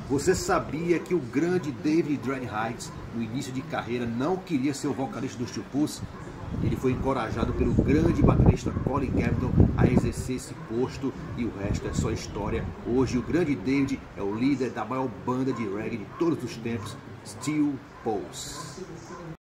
Você sabia que o grande David Dread Heights, no início de carreira, não queria ser o vocalista dos Steel Pulse? Ele foi encorajado pelo grande baterista Colin Capton a exercer esse posto e o resto é só história. Hoje o grande David é o líder da maior banda de reggae de todos os tempos, Steel Pulse.